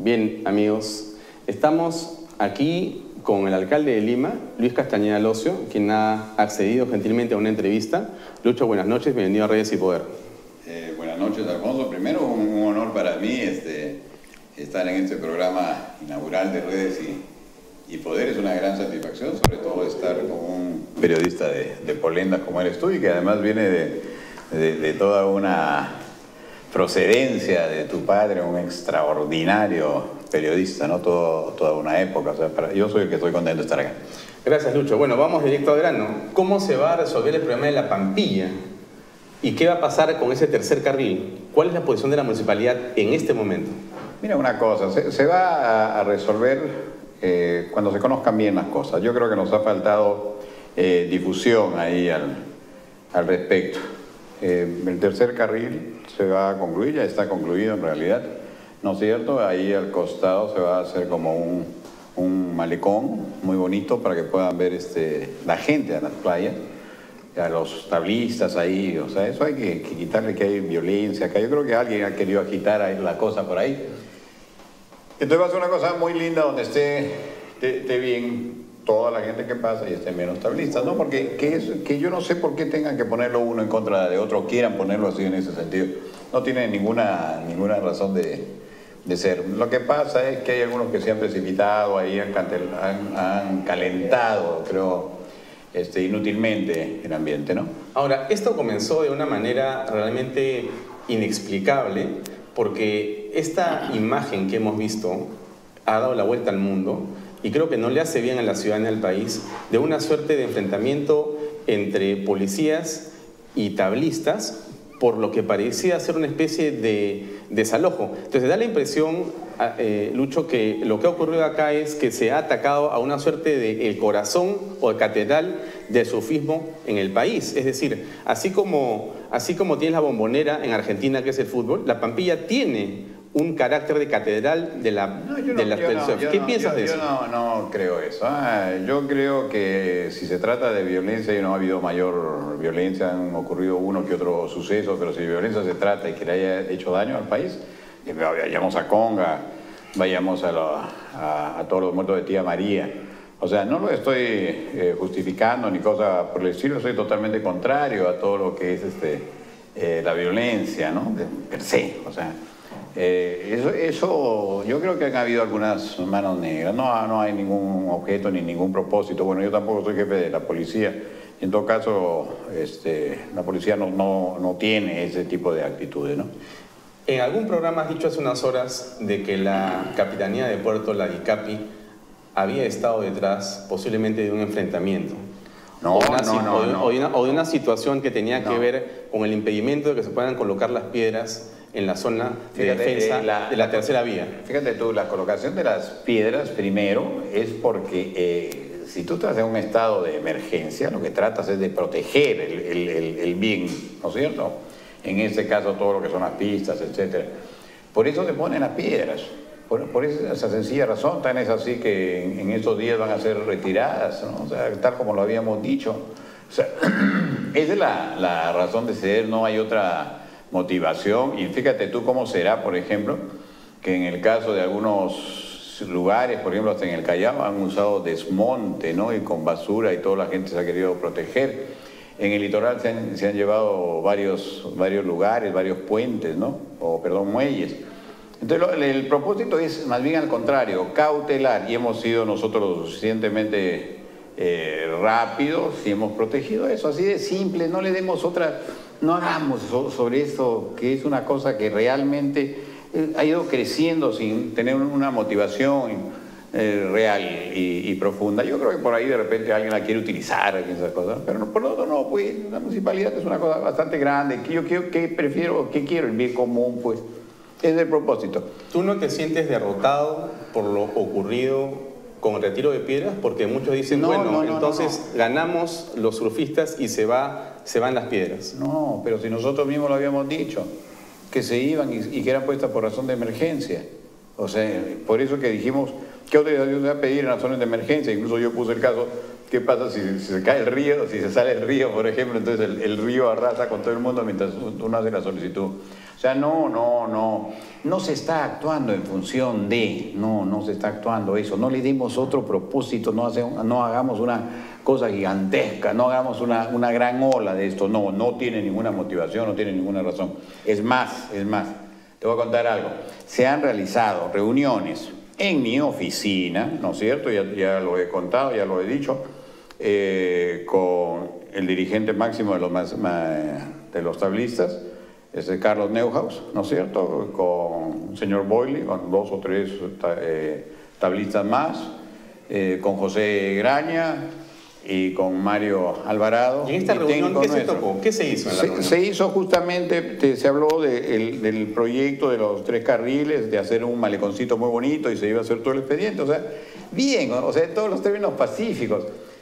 Bien, amigos, estamos aquí con el alcalde de Lima, Luis Castañeda Locio, quien ha accedido gentilmente a una entrevista. Lucho, buenas noches, bienvenido a Redes y Poder. Buenas noches, Alfonso. Primero, un honor para mí estar en este programa inaugural de Redes y Poder. Es una gran satisfacción, sobre todo estar con un periodista de Polenda como eres tú, y que además viene de toda una procedencia de tu padre, un extraordinario periodista, ¿no? Toda una época. O sea, yo soy el que estoy contento de estar acá. Gracias, Lucho. Bueno, vamos directo al grano. ¿Cómo se va a resolver el problema de la Pampilla? ¿Y qué va a pasar con ese tercer carril? ¿Cuál es la posición de la municipalidad en este momento? Mira, una cosa, se va a resolver cuando se conozcan bien las cosas. Yo creo que nos ha faltado difusión ahí al respecto. El tercer carril se va a concluir, ya está concluido en realidad, ¿no es cierto? Ahí al costado se va a hacer como un malecón muy bonito para que puedan ver la gente a las playas, a los tablistas ahí. O sea, eso hay que quitarle, que hay violencia acá. Yo creo que alguien ha querido agitar ahí la cosa por ahí. Entonces va a ser una cosa muy linda donde esté bien toda la gente que pasa y estén bien los tablistas, ¿no? Porque que yo no sé por qué tengan que ponerlo uno en contra de otro, quieran ponerlo así en ese sentido. No tiene ninguna razón de ser. Lo que pasa es que hay algunos que se han precipitado ahí, han calentado, creo, inútilmente el ambiente, ¿no? Ahora, esto comenzó de una manera realmente inexplicable, porque esta imagen que hemos visto ha dado la vuelta al mundo y creo que no le hace bien a la ciudadanía del país, de una suerte de enfrentamiento entre policías y tablistas, por lo que parecía ser una especie de desalojo. Entonces da la impresión, Lucho, que lo que ha ocurrido acá es que se ha atacado a una suerte de el corazón o de catedral del sufismo en el país. Es decir, así como tienes la Bombonera en Argentina, que es el fútbol, la Pampilla tiene un carácter de catedral de la ¿Qué piensas de eso? Yo no creo eso. Yo creo que si se trata de violencia, y no ha habido mayor violencia, han ocurrido uno que otro suceso, pero si de violencia se trata y que le haya hecho daño al país, vayamos a Conga, vayamos a todos los muertos de Tía María. O sea, no lo estoy justificando ni cosa por el estilo, soy totalmente contrario a todo lo que es la violencia, ¿no? Per se, o sea. Eso yo creo que han habido algunas manos negras, no hay ningún objeto ni ningún propósito. Bueno, yo tampoco soy jefe de la policía, en todo caso la policía no tiene ese tipo de actitudes, ¿no? En algún programa has dicho hace unas horas de que la Capitanía de Puerto, la DICAPI, había estado detrás posiblemente de un enfrentamiento. O de una situación que tenía que ver con el impedimento de que se puedan colocar las piedras en la zona de defensa de la tercera vía. Fíjate tú, la colocación de las piedras primero es porque si tú estás en un estado de emergencia, lo que tratas es de proteger el bien, ¿no es cierto? En este caso todo lo que son las pistas, etc. Por eso se ponen las piedras, por esa sencilla razón. Tan es así que en estos días van a ser retiradas, ¿no? O sea, tal como lo habíamos dicho. O sea, esa es la razón de ser, no hay otra motivación. Y fíjate tú cómo será, por ejemplo, que en el caso de algunos lugares, por ejemplo, hasta en el Callao, han usado desmonte, ¿no? Y con basura y toda la gente se ha querido proteger. En el litoral se han llevado varios lugares, varios puentes, ¿no? Muelles. Entonces el propósito es más bien al contrario, cautelar, y hemos sido nosotros lo suficientemente rápidos y hemos protegido eso, así de simple. No le demos otra, no hagamos sobre esto, que es una cosa que realmente ha ido creciendo sin tener una motivación real y profunda. Yo creo que por ahí de repente alguien la quiere utilizar, esas cosas, pero por lo otro no, pues la municipalidad es una cosa bastante grande, que yo quiero, el bien común, pues. Es el propósito. ¿Tú no te sientes derrotado por lo ocurrido con el retiro de piedras? Porque muchos dicen, entonces ganamos los surfistas y se van las piedras. No, pero si nosotros mismos lo habíamos dicho, que se iban y que eran puestas por razón de emergencia. O sea, por eso que dijimos, ¿qué autorización se va a pedir en las zonas de emergencia? Incluso yo puse el caso ¿qué pasa si se cae el río, si se sale el río, por ejemplo? Entonces el río arrasa con todo el mundo mientras uno hace la solicitud. O sea, no se está actuando en función de, no se está actuando eso. No le dimos otro propósito, no hagamos una cosa gigantesca, no hagamos una gran ola de esto. No tiene ninguna motivación, no tiene ninguna razón. Es más, te voy a contar algo. Se han realizado reuniones en mi oficina, ¿no es cierto? Ya lo he contado, ya lo he dicho, con el dirigente máximo de los tablistas, Carlos Neuhaus, ¿no es cierto? Con el señor Boyle, con 2 o 3 tablistas más, con José Graña y con Mario Alvarado. ¿Y en esta reunión qué se tocó? ¿Qué se hizo en la reunión? Se hizo justamente, se habló del proyecto de los 3 carriles, de hacer un maleconcito muy bonito y se iba a hacer todo el expediente. O sea, bien, o sea, todos los términos pacíficos.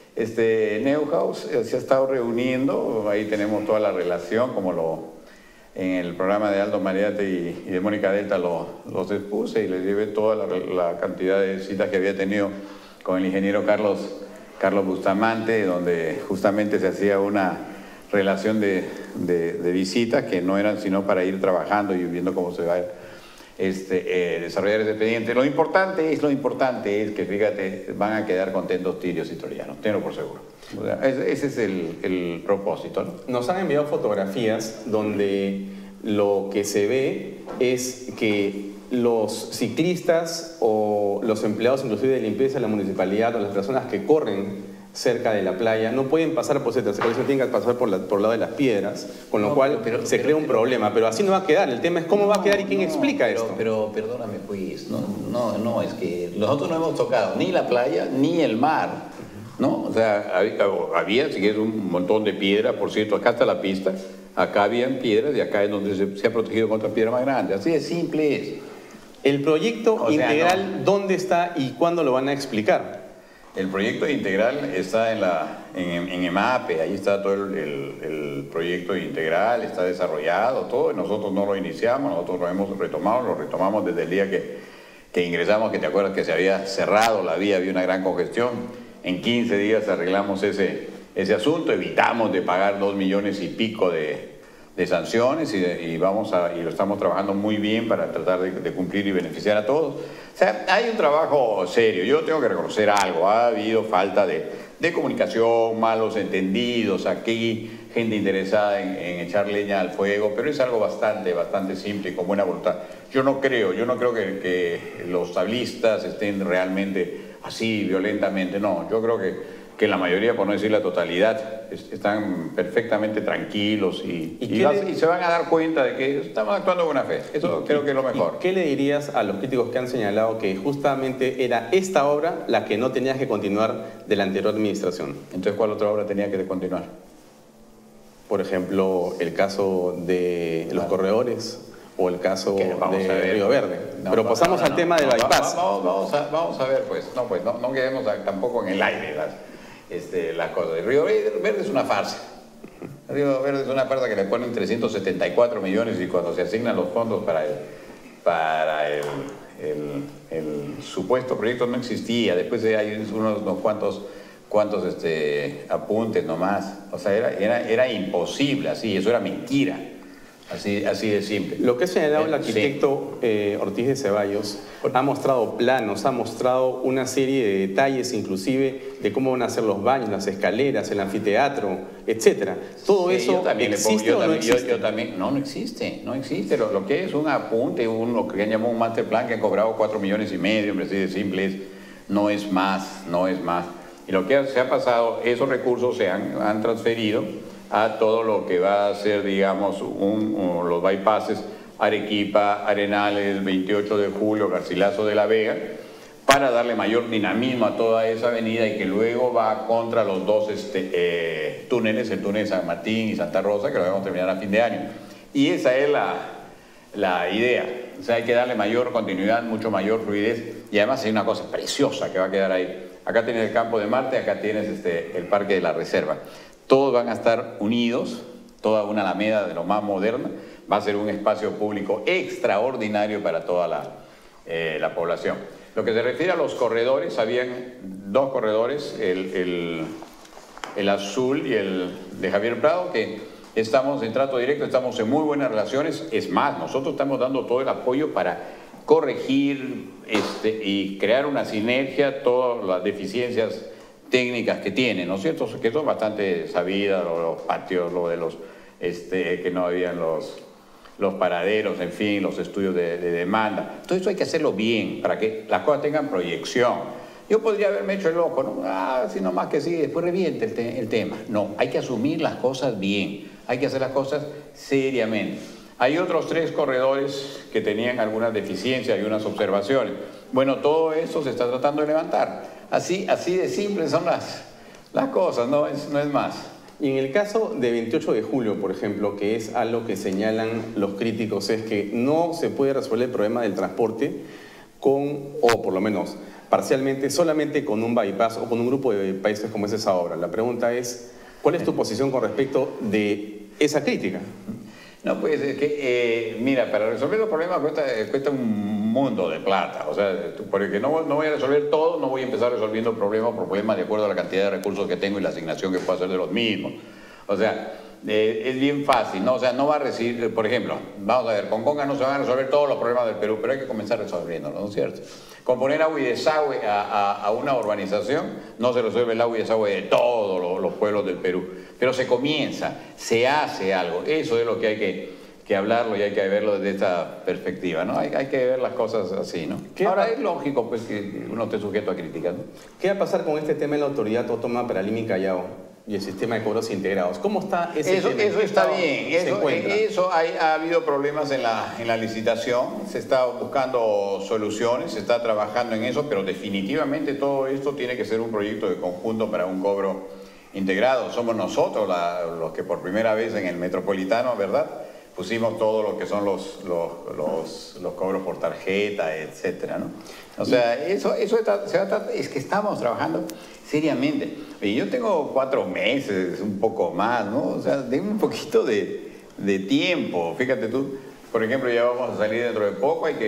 Neuhaus se ha estado reuniendo, ahí tenemos toda la relación, como en el programa de Aldo Mariate y de Mónica Delta los expuse y les llevé toda la cantidad de citas que había tenido con el ingeniero Carlos Bustamante, donde justamente se hacía una relación de visitas que no eran sino para ir trabajando y viendo cómo se va a desarrollar ese expediente. Lo importante es que, fíjate, van a quedar contentos tirios y torianos, tenlo por seguro. O sea, ese es el propósito, ¿no? Nos han enviado fotografías donde lo que se ve es que los ciclistas o los empleados inclusive de limpieza de la municipalidad o las personas que corren cerca de la playa no pueden pasar por ciertas secciones, tienen que pasar por el lado de las piedras, con lo cual se crea un problema, pero así no va a quedar. El tema es cómo va a quedar y quién explica esto. Pero perdóname, pues, no, es que nosotros no hemos tocado ni la playa ni el mar, ¿no? O sea, había, si quieres, un montón de piedra, por cierto, acá está la pista, acá habían piedras y acá es donde se ha protegido contra piedra más grande, así de simple es. El proyecto integral, ¿dónde está y cuándo lo van a explicar? El proyecto integral está en EMAPE, ahí está todo el proyecto integral, está desarrollado, todo, y nosotros no lo iniciamos, nosotros lo hemos retomado, lo retomamos desde el día que ingresamos, que te acuerdas que se había cerrado la vía, había una gran congestión, en 15 días arreglamos ese asunto, evitamos de pagar 2 millones y pico de sanciones y lo estamos trabajando muy bien para tratar de cumplir y beneficiar a todos. O sea, hay un trabajo serio. Yo tengo que reconocer algo. Ha habido falta de comunicación, malos entendidos aquí, gente interesada en echar leña al fuego, pero es algo bastante simple y con buena voluntad. Yo no creo que los tablistas estén realmente así violentamente, no. Yo creo que la mayoría, por no decir la totalidad, están perfectamente tranquilos y se van a dar cuenta de que estamos actuando con buena fe. Eso creo que es lo mejor. ¿Qué le dirías a los críticos que han señalado que justamente era esta obra la que no tenía que continuar de la anterior administración? Entonces, ¿cuál otra obra tenía que continuar? Por ejemplo, el caso de los corredores o el caso de Río Verde. Pero pasamos al tema del bypass. Vamos a ver, pues. No quedemos tampoco en el aire las cosas. El Río Verde es una farsa. El Río Verde es una farsa que le ponen 374 millones y cuando se asignan los fondos para el supuesto proyecto no existía. Después hay unos cuantos apuntes nomás. O sea, era imposible así, eso era mentira. Así de simple. Lo que ha señalado el arquitecto Ortiz de Ceballos ha mostrado planos, ha mostrado una serie de detalles inclusive de cómo van a ser los baños, las escaleras, el anfiteatro, etcétera. ¿Todo eso existe o no existe? No existe. Lo que es un apunte, lo que han llamado un master plan que han cobrado 4,5 millones, hombre, así de simple no es más. Y lo que se ha pasado, esos recursos se han transferido a todo lo que va a ser, digamos, los bypasses Arequipa, Arenales, 28 de julio, Garcilaso de la Vega, para darle mayor dinamismo a toda esa avenida y que luego va contra los dos túneles, el túnel de San Martín y Santa Rosa, que lo vamos a terminar a fin de año. Y esa es la idea. O sea, hay que darle mayor continuidad, mucho mayor fluidez, y además hay una cosa preciosa que va a quedar ahí. Acá tienes el Campo de Marte, acá tienes el Parque de la Reserva. Todos van a estar unidos, toda una alameda de lo más moderna, va a ser un espacio público extraordinario para toda la población. Lo que se refiere a los corredores, habían dos corredores, el azul y el de Javier Prado, que estamos en trato directo, estamos en muy buenas relaciones. Es más, nosotros estamos dando todo el apoyo para corregir y crear una sinergia, todas las deficiencias técnicas que tiene, ¿no es cierto? Que son bastante sabidas, los patios, lo de los, que no habían los paraderos, en fin, los estudios de demanda. Todo eso hay que hacerlo bien, para que las cosas tengan proyección. Yo podría haberme hecho el loco, ¿no? Si nomás que sí, después reviente el tema. No, hay que asumir las cosas bien, hay que hacer las cosas seriamente. Hay otros 3 corredores que tenían algunas deficiencias y unas observaciones. Bueno, todo eso se está tratando de levantar. Así de simples son las cosas, no es más. Y en el caso de 28 de julio, por ejemplo, que es algo que señalan los críticos, es que no se puede resolver el problema del transporte o por lo menos parcialmente, solamente con un bypass o con un grupo de países como es esa obra. La pregunta es, ¿cuál es tu posición con respecto de esa crítica? No, pues es que, mira, para resolver los problemas cuesta un mundo de plata. O sea, porque no voy a resolver todo, no voy a empezar resolviendo problema por problema de acuerdo a la cantidad de recursos que tengo y la asignación que puedo hacer de los mismos. O sea, es bien fácil, ¿no? O sea, no va a recibir, por ejemplo, vamos a ver, con Conga no se van a resolver todos los problemas del Perú, pero hay que comenzar resolviéndolos, ¿no es cierto? Con poner agua y desagüe a una urbanización, no se resuelve el agua y desagüe de todos los pueblos del Perú. Pero se comienza, se hace algo. Eso es lo que hay que hablarlo y hay que verlo desde esta perspectiva, ¿no? Hay que ver las cosas así, ¿no? Ahora es lógico, pues, que uno esté sujeto a críticas, ¿no? ¿Qué va a pasar con este tema de la Autoridad Autónoma para Lima y Callao y el sistema de cobros integrados? ¿Cómo está ese tema? Eso está bien. Ha habido problemas en la licitación, se está buscando soluciones, se está trabajando en eso, pero definitivamente todo esto tiene que ser un proyecto de conjunto para un cobro integrado. Somos nosotros los que por primera vez en el metropolitano, ¿verdad?, pusimos todo lo que son los cobros por tarjeta, etcétera, ¿no? O sea, es que estamos trabajando seriamente. Y yo tengo 4 meses, un poco más, ¿no? O sea, tengo un poquito de tiempo. Fíjate tú, por ejemplo, ya vamos a salir dentro de poco, hay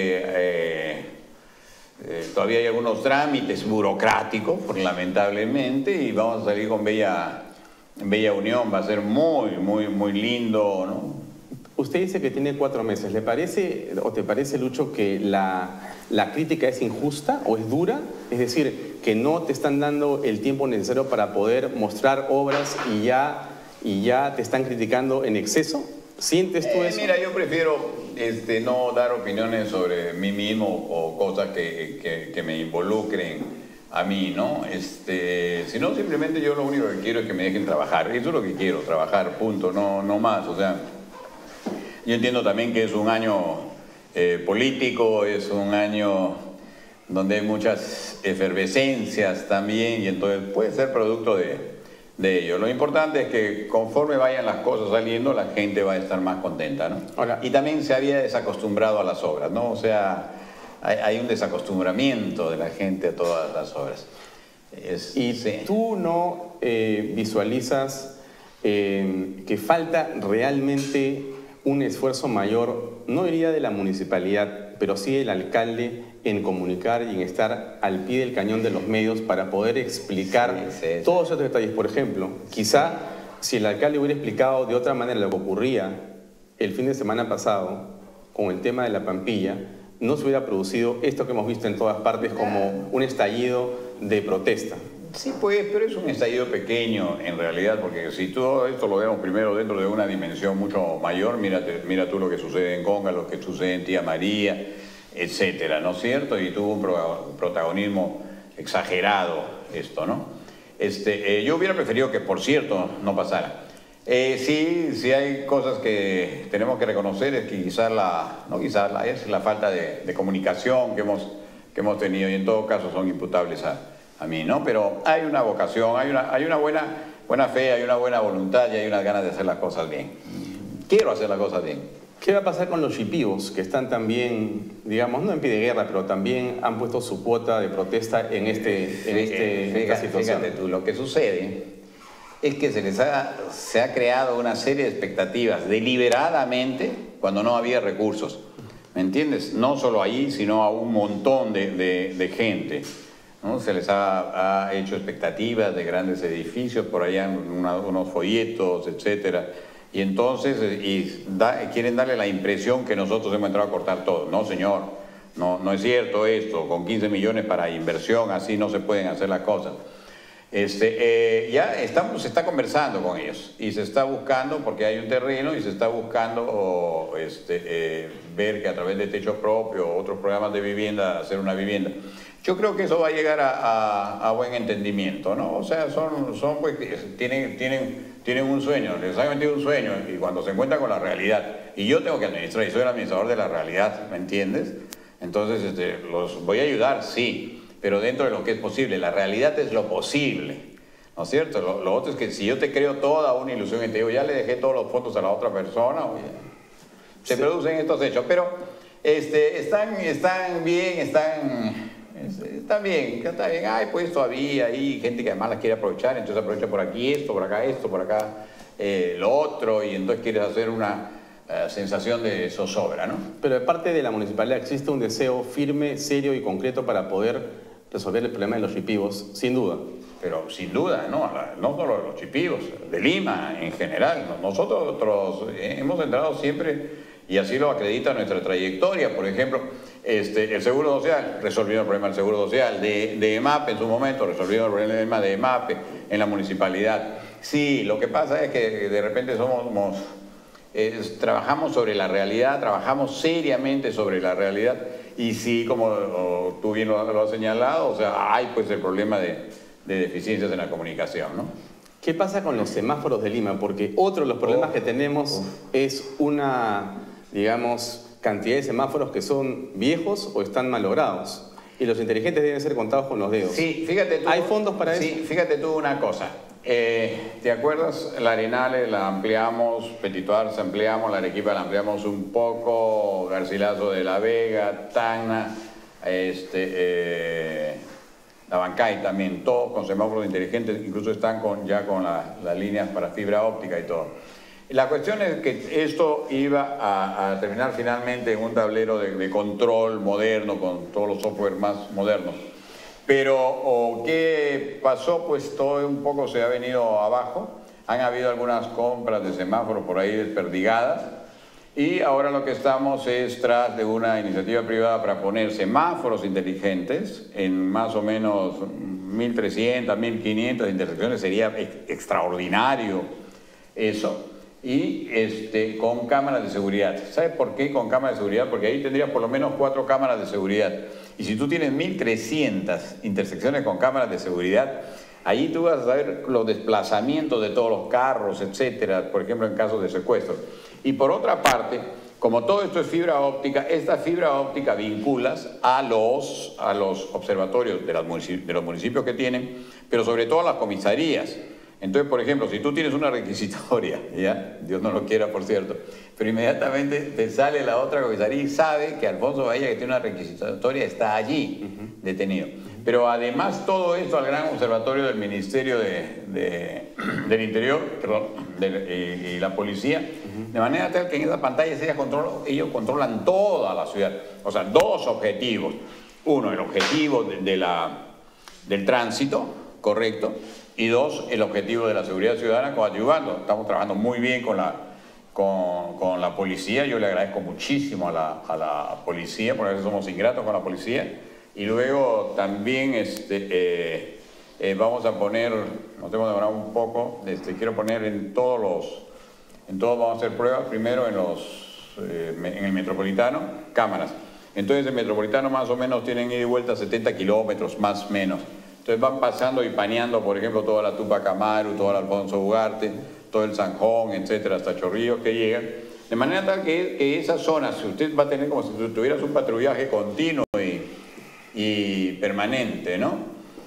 todavía hay algunos trámites burocráticos, lamentablemente, y vamos a salir con Bella Unión. Va a ser muy, muy, muy lindo, ¿no? Usted dice que tiene 4 meses. ¿Le parece o te parece, Lucho, que la crítica es injusta o es dura? Es decir, que no te están dando el tiempo necesario para poder mostrar obras y ya te están criticando en exceso. ¿Sientes tú eso? Mira, yo prefiero no dar opiniones sobre mí mismo o cosas que me involucren a mí, ¿no? Sino simplemente yo lo único que quiero es que me dejen trabajar. Eso es lo que quiero, trabajar, punto, no más. O sea, yo entiendo también que es un año político, es un año donde hay muchas efervescencias también, y entonces puede ser producto de ello. Lo importante es que conforme vayan las cosas saliendo, la gente va a estar más contenta, ¿no? Hola. Y también se había desacostumbrado a las obras, ¿no? O sea, hay un desacostumbramiento de la gente a todas las obras. Sí. ¿Tú no visualizas que falta realmente un esfuerzo mayor, no diría de la municipalidad, pero sí del alcalde, en comunicar y en estar al pie del cañón de los medios para poder explicar todos esos detalles? Por ejemplo, quizá si el alcalde hubiera explicado de otra manera lo que ocurría el fin de semana pasado con el tema de la Pampilla, no se hubiera producido esto que hemos visto en todas partes como un estallido de protesta. Sí, pues, pero es un estallido pequeño en realidad, porque si todo esto lo vemos primero dentro de una dimensión mucho mayor, mira tú lo que sucede en Conga, lo que sucede en Tía María, etcétera, ¿no es cierto? Y tuvo un protagonismo exagerado esto, ¿no? Yo hubiera preferido que, por cierto, no pasara. Sí hay cosas que tenemos que reconocer, es que quizás es la falta de comunicación que hemos tenido, y en todo caso son imputables a mí, ¿no? Pero hay una vocación, hay una buena fe, hay una buena voluntad y hay unas ganas de hacer las cosas bien. Quiero hacer las cosas bien. ¿Qué va a pasar con los shipibos que están también, digamos, no en pie de guerra, pero también han puesto su cuota de protesta en esta situación? Fíjate tú, lo que sucede es que se ha creado una serie de expectativas deliberadamente cuando no había recursos. ¿me entiendes? No solo ahí, sino a un montón de gente, ¿no? Se les ha hecho expectativas de grandes edificios, por allá unos folletos, etcétera. Y entonces quieren darle la impresión que nosotros hemos entrado a cortar todo. No, señor, no es cierto esto. Con 15 millones para inversión, así no se pueden hacer las cosas. Ya se está conversando con ellos y se está buscando, porque hay un terreno y se está buscando ver que a través de techo propio o otros programas de vivienda, hacer una vivienda. Yo creo que eso va a llegar a buen entendimiento, ¿no? O sea, pues, tienen un sueño, les han metido un sueño y cuando se encuentran con la realidad, y yo tengo que administrar y soy el administrador de la realidad, ¿me entiendes? Entonces, los voy a ayudar, sí, pero dentro de lo que es posible. La realidad es lo posible, ¿no es cierto? Lo otro es que si yo te creo toda una ilusión y te digo, ya le dejé todos los fondos a la otra persona, se producen estos hechos. Pero están bien, está bien. Ay, pues todavía hay gente que además la quiere aprovechar, entonces aprovecha por aquí esto, por acá lo otro, y entonces quieres hacer una sensación de zozobra, ¿no? Pero de parte de la municipalidad existe un deseo firme, serio y concreto para poder resolver el problema de los chipivos, sin duda. Pero sin duda, no solo de los chipivos, de Lima en general. Nosotros hemos entrado siempre, y así lo acredita nuestra trayectoria. Por ejemplo, el Seguro Social, resolviendo el problema del Seguro Social, de EMAPE en su momento, resolviendo el problema de EMAPE en la municipalidad. Sí, lo que pasa es que de repente trabajamos sobre la realidad, trabajamos seriamente sobre la realidad, y sí, como tú bien lo has señalado, o sea, hay pues el problema de deficiencias en la comunicación, ¿no? ¿Qué pasa con los semáforos de Lima? Porque otro de los problemas que tenemos es una, digamos, cantidad de semáforos que son viejos o están malogrados. Y los inteligentes deben ser contados con los dedos. Sí, fíjate tú. ¿Hay fondos para eso? Sí, fíjate tú una cosa. ¿Te acuerdas? La Arenales la ampliamos, Petito Arce ampliamos, la Arequipa la ampliamos un poco, Garcilaso de la Vega, Tacna, la Bancay también, todos con semáforos inteligentes, incluso están ya con las líneas para fibra óptica y todo. La cuestión es que esto iba a terminar finalmente en un tablero de control moderno, con todos los software más modernos. Pero, ¿qué pasó? Pues todo un poco se ha venido abajo. Han habido algunas compras de semáforos por ahí desperdigadas. Y ahora lo que estamos es tras de una iniciativa privada para poner semáforos inteligentes en más o menos 1.300, 1.500 intersecciones. Sería extraordinario eso. Y con cámaras de seguridad. ¿Sabes por qué con cámaras de seguridad? Porque ahí tendrías por lo menos 4 cámaras de seguridad. Y si tú tienes 1.300 intersecciones con cámaras de seguridad, allí tú vas a saber los desplazamientos de todos los carros, etcétera, por ejemplo, en casos de secuestro. Y por otra parte, como todo esto es fibra óptica, esta fibra óptica vinculas a los observatorios de los municipios que tienen, pero sobre todo a las comisarías. Entonces, por ejemplo, si tú tienes una requisitoria, ¿ya? Dios no lo quiera, por cierto, pero inmediatamente te sale la otra comisaría y sabe que Alfonso Bahía, que tiene una requisitoria, está allí detenido. Pero además todo esto al gran observatorio del Ministerio del Interior, perdón, y la policía, de manera tal que en esa pantalla ellos controlan toda la ciudad. O sea, 2 objetivos. Uno, el objetivo del tránsito, correcto, y 2, el objetivo de la seguridad ciudadana coadyuvando. Estamos trabajando muy bien con la policía. Yo le agradezco muchísimo a la policía, porque a veces somos ingratos con la policía. Y luego también vamos a poner, nos hemos demorado un poco, quiero poner en todos vamos a hacer pruebas, primero en el Metropolitano, cámaras. Entonces el Metropolitano más o menos tienen ida y vuelta 70 kilómetros, más o menos. Entonces van pasando y paneando, por ejemplo, toda la Tupac Amaru, todo el Alfonso Ugarte, todo el Sanjón, etcétera, hasta Chorrillos que llegan. De manera tal que esas zonas, usted va a tener como si tuvieras un patrullaje continuo y permanente, ¿no?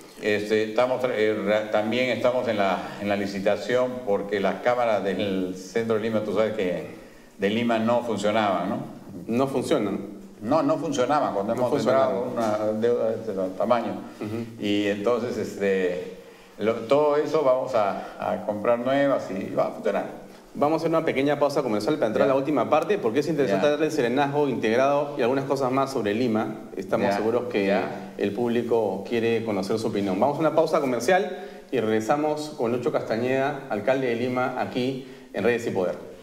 También estamos en la licitación porque las cámaras del centro de Lima, tú sabes que de Lima no funcionaban, ¿no? No funcionan. No funcionaban cuando hemos entrado una deuda de este tamaño. Y entonces todo eso vamos a comprar nuevas y va a funcionar. Vamos a hacer una pequeña pausa comercial para entrar a la última parte, porque es interesante darle el serenazgo integrado y algunas cosas más sobre Lima. Estamos seguros que el público quiere conocer su opinión. Vamos a una pausa comercial y regresamos con Lucho Castañeda, alcalde de Lima, aquí en Redes y Poder.